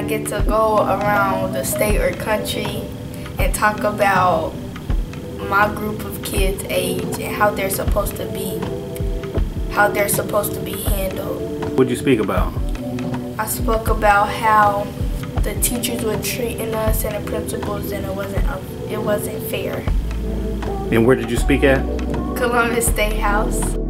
I get to go around the state or country and talk about my group of kids' age and how they're supposed to be handled. What'd you speak about? I spoke about how the teachers were treating us and the principals, and it wasn't fair. And where did you speak at? Columbus State House.